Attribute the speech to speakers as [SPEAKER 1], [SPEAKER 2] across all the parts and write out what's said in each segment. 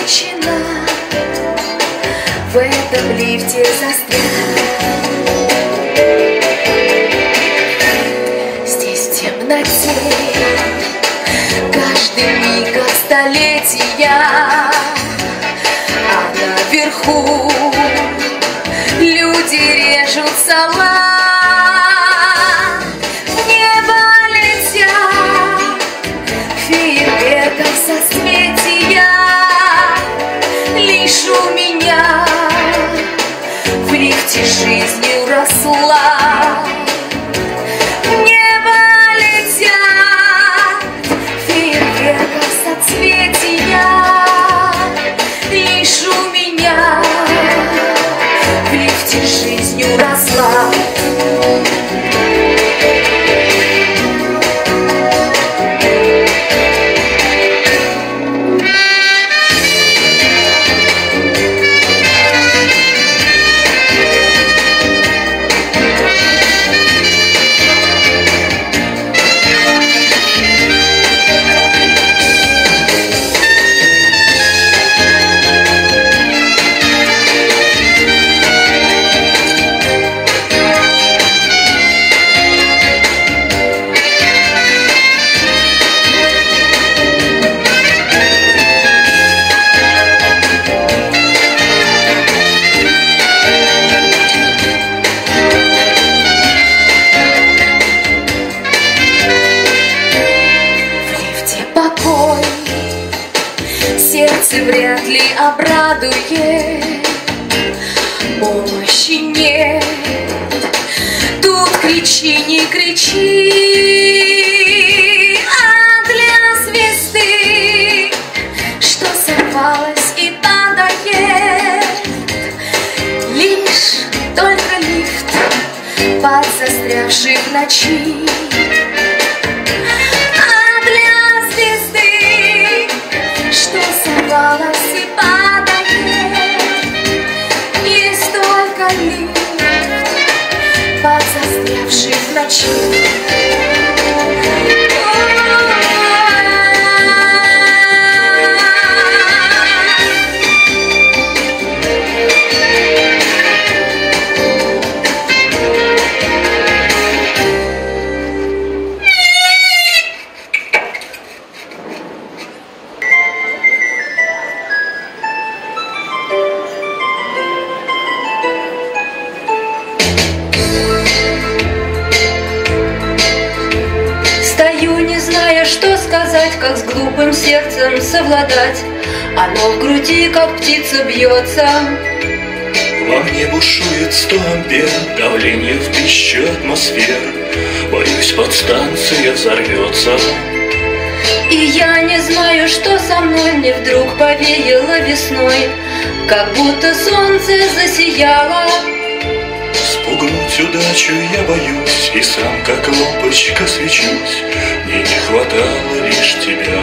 [SPEAKER 1] женщина в этом лифте застряла. Здесь в темноте каждый миг от столетия, а наверху люди режут салат. В небо летят фейерверков соцветия. Лишь у меня в лифте жизнью росла. В небо летят фейерверков соцветия. Лишь у меня в лифте жизнью росла. Сердце вряд ли обрадует, помощи нет. Тут кричи, не кричи, а для звезды, что сорвалась и падает, лишь только лифт под застрявшей в ночи. И падает, есть только лифт под застрявший в ночи. Что сказать, как с глупым сердцем совладать? Оно в груди, как птица, бьется.
[SPEAKER 2] Во мне бушует 100 ампер, давление в 1000 атмосфер. Боюсь, подстанция взорвется.
[SPEAKER 1] И я не знаю, что со мной. Мне вдруг повеяло весной, как будто солнце засияло.
[SPEAKER 2] Спугнуть удачу я боюсь, и сам как лампочка свечусь. Мне не хватало лишь тебя.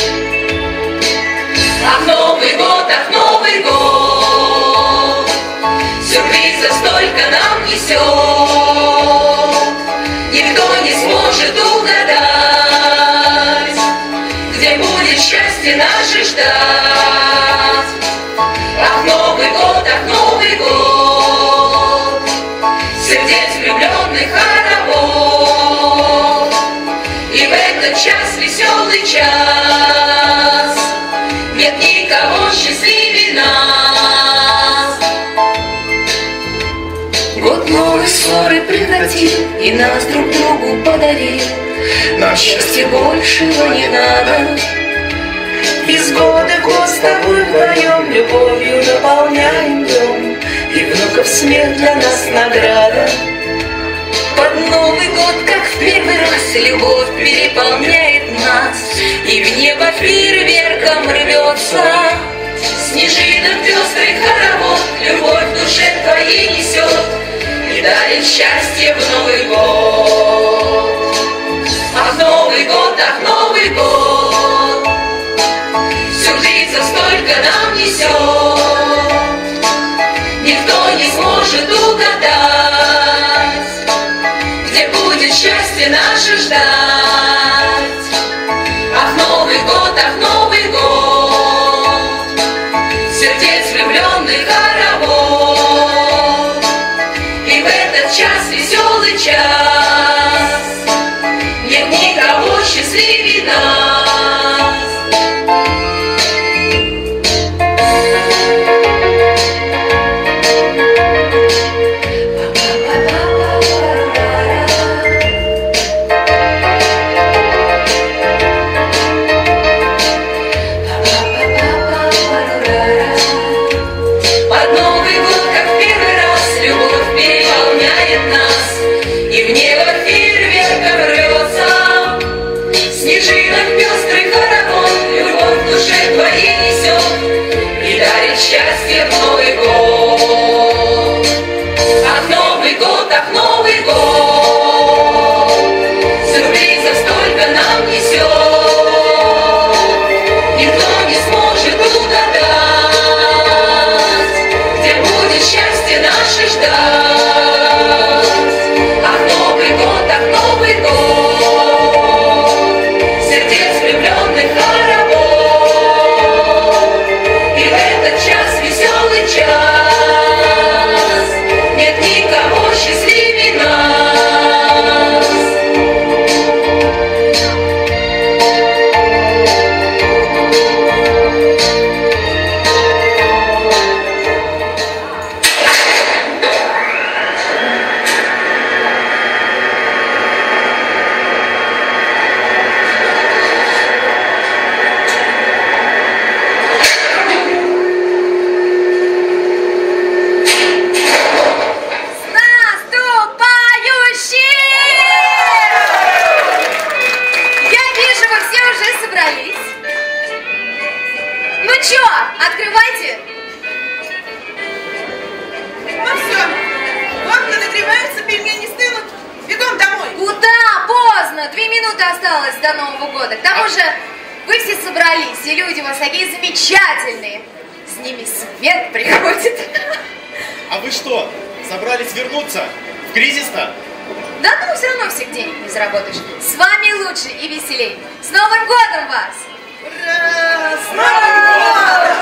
[SPEAKER 3] Ах, Новый год, ах, Новый год, сюрпризов столько нам несет. Никто не сможет угадать, где будет счастье наше ждать. Ах, Новый год, ах, Новый год, сердец влюбленных хоровод. И в этот час, веселый час, нет никого счастливее нас.
[SPEAKER 1] Год новый ссоры прекратил и нас друг другу подарил. Нам счастья большего не надо. Без года год с тобой вдвоем любовью наполняем дом, и внуков смех для нас награда. Под Новый год, как в первый раз, любовь переполняет нас, и в небо фейерверком рвется.
[SPEAKER 3] Снежинок пестрый хоровод любовь в душе твоей несет и дарит счастье в Новый год. Ах, Новый год, ах, Новый год, сюрпризов столько нам несет. Никто не сможет угадать, где будет счастье наше ждать. Ах, Новый год, ах, Новый год, сердец влюбленных хоровод. И в этот час, веселый час, нет никого счастливее нас. Счастье в Новый год. Ах, Новый год, ах, Новый год. Сюрпризов столько нам несет, никто не сможет угадать, где будет счастье наше ждать. Ах, Новый год, ах, Новый год. Сердец влюбленных хоровод. Час, веселый час, нет никого счастливее нас.
[SPEAKER 4] Открывайте!
[SPEAKER 5] Ну все, водка нагревается, пельмени стынут, бегом домой.
[SPEAKER 4] Куда? Поздно! 2 минуты осталось до Нового года. К тому же вы все собрались, и люди у вас такие замечательные. С ними свет приходит.
[SPEAKER 6] А вы что, собрались вернуться в кризис-то?
[SPEAKER 4] Да ну, все равно всех денег не заработаешь. С вами лучше и веселей. С Новым годом вас!
[SPEAKER 5] Ура! С Новым годом!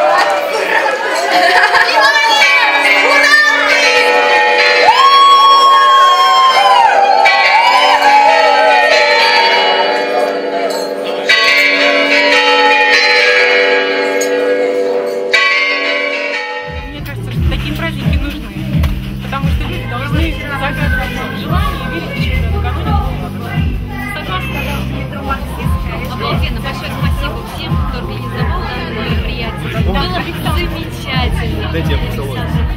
[SPEAKER 7] Мне кажется, что такие праздники нужны, потому что люди должны загадывать желания и верить, что накануне Нового года. Согласна?
[SPEAKER 8] Обалденно, большое спасибо всем, кто организовал данное мероприятие. Было замечательно.
[SPEAKER 6] Дайте я поцелую.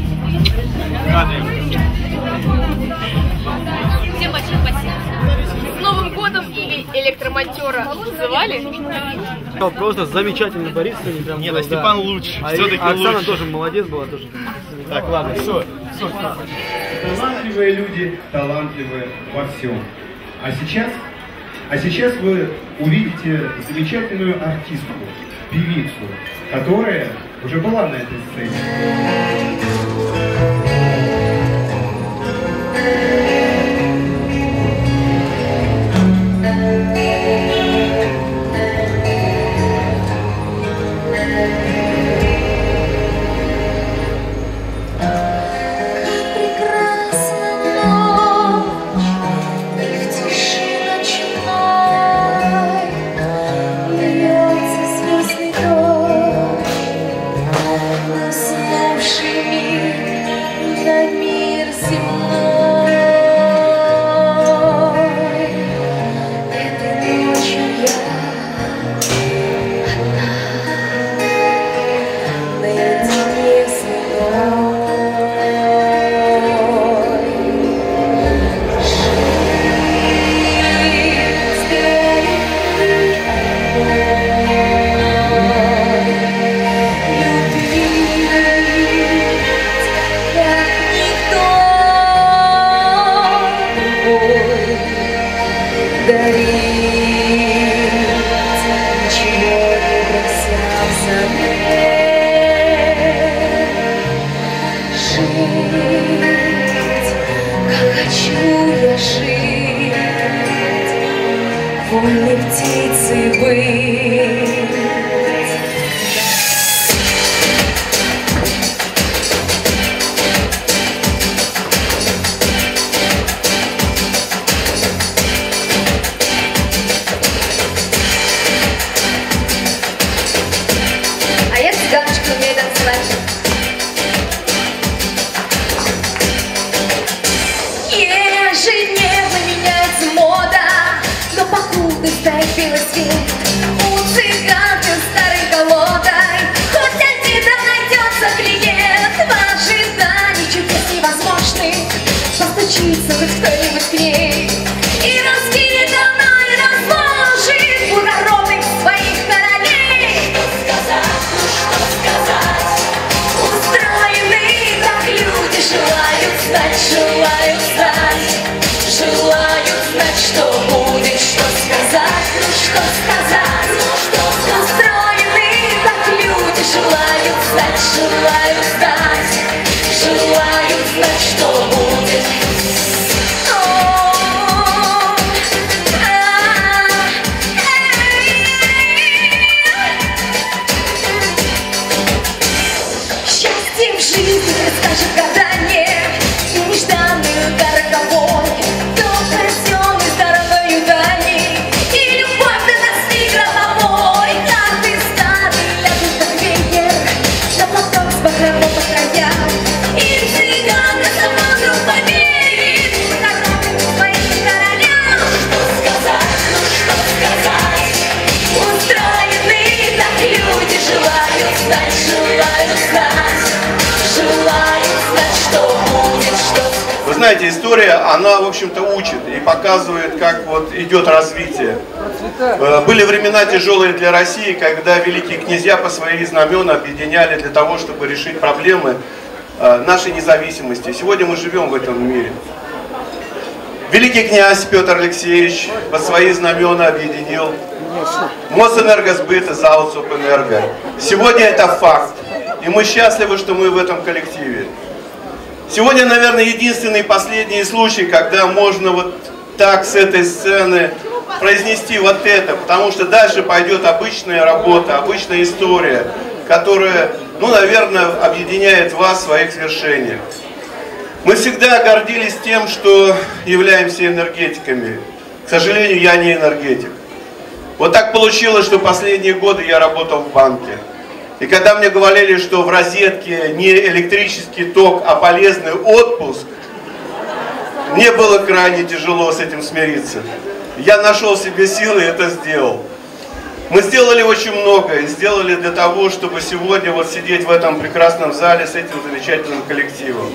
[SPEAKER 8] Всем большое спасибо.
[SPEAKER 7] С Новым годом или электромонтера вызывали?
[SPEAKER 9] Просто замечательный Борис сегодня. Прям
[SPEAKER 6] Нет,
[SPEAKER 9] был,
[SPEAKER 6] а Степан лучше, все-таки
[SPEAKER 9] Оксана
[SPEAKER 6] лучше.
[SPEAKER 9] тоже молодец была. Тоже.
[SPEAKER 6] Так, ладно, все.
[SPEAKER 10] Талантливые люди, талантливые во всем. А сейчас вы увидите замечательную артистку, певицу, которая уже была на этой сцене.
[SPEAKER 3] вольной птицей быть. желают знать, желают знать, желают знать, что будет. Счастье в жизни скажет гадание, и нежданную дороговой, доброй темной стороною дани, и любовь до тоски гробовой. Каждый старый ляжет как ветер, на платок с багровым по краям, и цыганка сама вдруг поверит в коронных своим королям. Что сказать, ну что сказать, устроены так люди, желают знать, желают знать, желают знать, что будет, что.
[SPEAKER 11] Вы знаете, история, она, в общем-то, учит и показывает, как вот идет развитие. Были времена тяжелые для России, когда великие князья по свои знамена объединяли для того, чтобы решить проблемы нашей независимости. Сегодня мы живем в этом мире. Великий князь Петр Алексеевич под свои знамена объединил Мосэнергосбыт и ЗАО ЦОПЭнерго. Сегодня это факт. И мы счастливы, что мы в этом коллективе. Сегодня, наверное, единственный и последний случай, когда можно вот так с этой сцены произнести вот это, потому что дальше пойдет обычная работа, обычная история, которая, ну, наверное, объединяет вас в своих свершениях. Мы всегда гордились тем, что являемся энергетиками. К сожалению, я не энергетик. Вот так получилось, что последние годы я работал в банке. И когда мне говорили, что в розетке не электрический ток, а полезный отпуск, мне было крайне тяжело с этим смириться. Я нашел в себе силы и это сделал. Мы сделали очень много и сделали для того, чтобы сегодня вот сидеть в этом прекрасном зале с этим замечательным коллективом.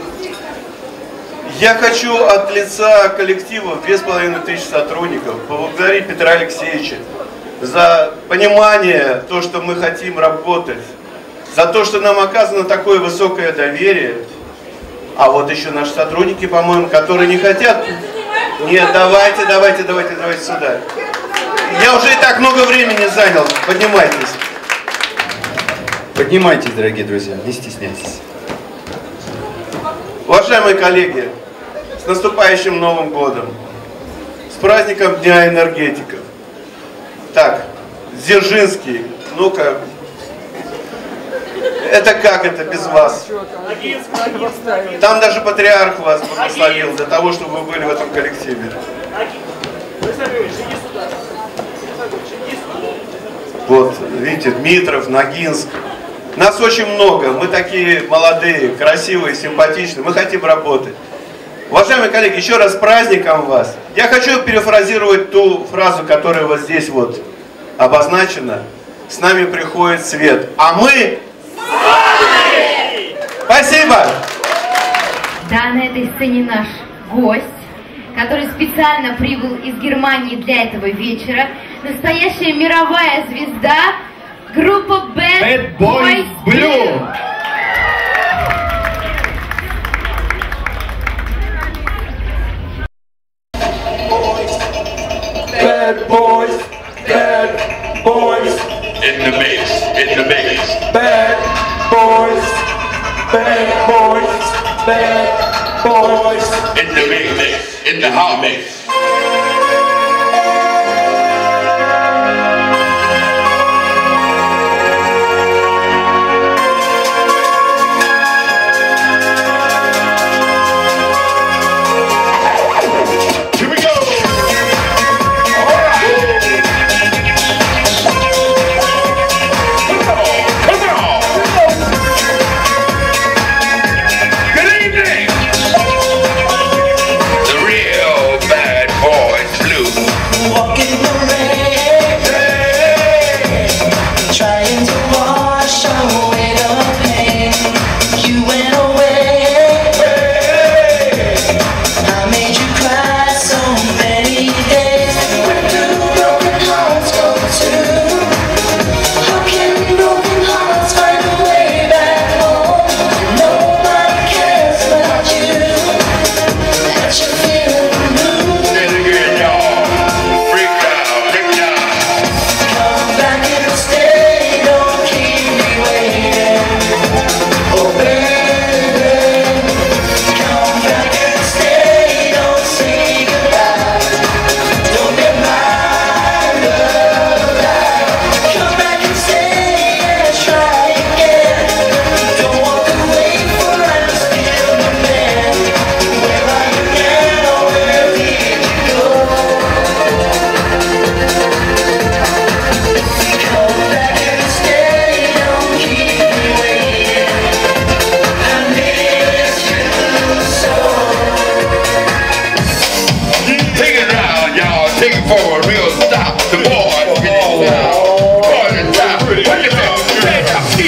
[SPEAKER 11] Я хочу от лица коллектива 2500 сотрудников поблагодарить Петра Алексеевича за понимание, то, что мы хотим работать, за то, что нам оказано такое высокое доверие. А вот еще наши сотрудники, по-моему, которые не хотят. Нет, давайте сюда. Я уже и так много времени занял. Поднимайтесь.
[SPEAKER 12] Поднимайтесь, дорогие друзья, не стесняйтесь.
[SPEAKER 11] Уважаемые коллеги, с наступающим Новым годом, с праздником Дня энергетиков. Так, Дзержинский, ну-ка, это как это без вас? Там даже патриарх вас благословил для того, чтобы вы были в этом коллективе. Вот, видите, Дмитров, Ногинск. Нас очень много, мы такие молодые, красивые, симпатичные, мы хотим работать. Уважаемые коллеги, еще раз с праздником вас. Я хочу перефразировать ту фразу, которая вот здесь вот обозначена. С нами приходит свет, а мы с вами! Спасибо!
[SPEAKER 13] Да, на этой сцене наш гость, который специально прибыл из Германии для этого вечера. Настоящая мировая звезда, группа Bad Boys Blue.
[SPEAKER 14] Bad boys, in the mix, in the mix. Bad boys, in the mix, in the hot mix. Bad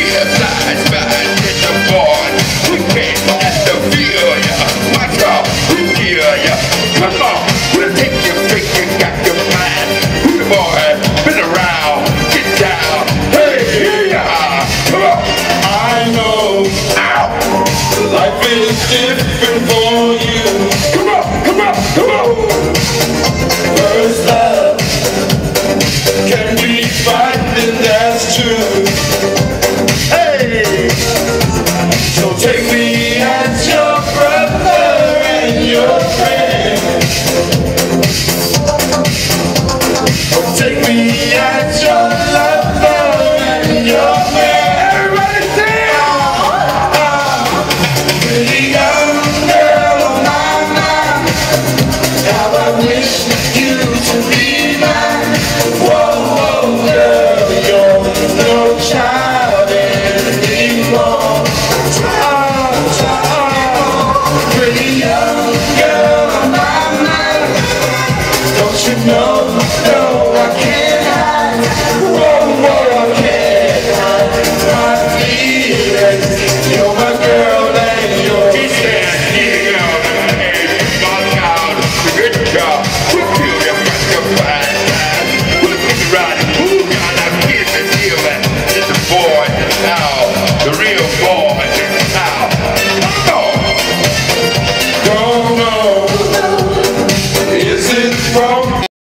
[SPEAKER 14] here, flies by in the morn. We came at the feel ya, watch out, we feel ya. Come on, we'll take your freak, you got your mind. Who's the boy, been around, get down. Hey, yeah, come on.
[SPEAKER 2] I know, ow, life is different for you.
[SPEAKER 14] Come on, come on, come on.
[SPEAKER 2] First love can be finding, that's true. Hey, so take